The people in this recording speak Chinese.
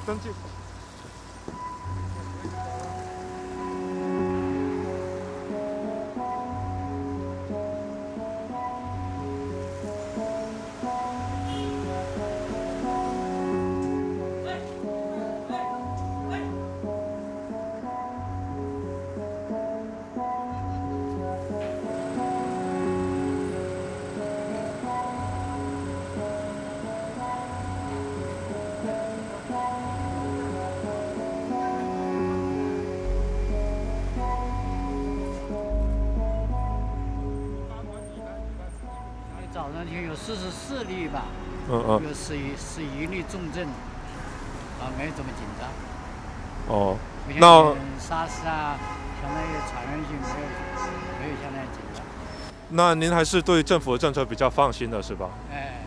登记。 早上就有44例吧，有11例重症，没有这么紧张。 哦，那 Sars啊，相当于传染性没有相当于紧张。 那您还是对政府的政策比较放心的是吧？ 哎。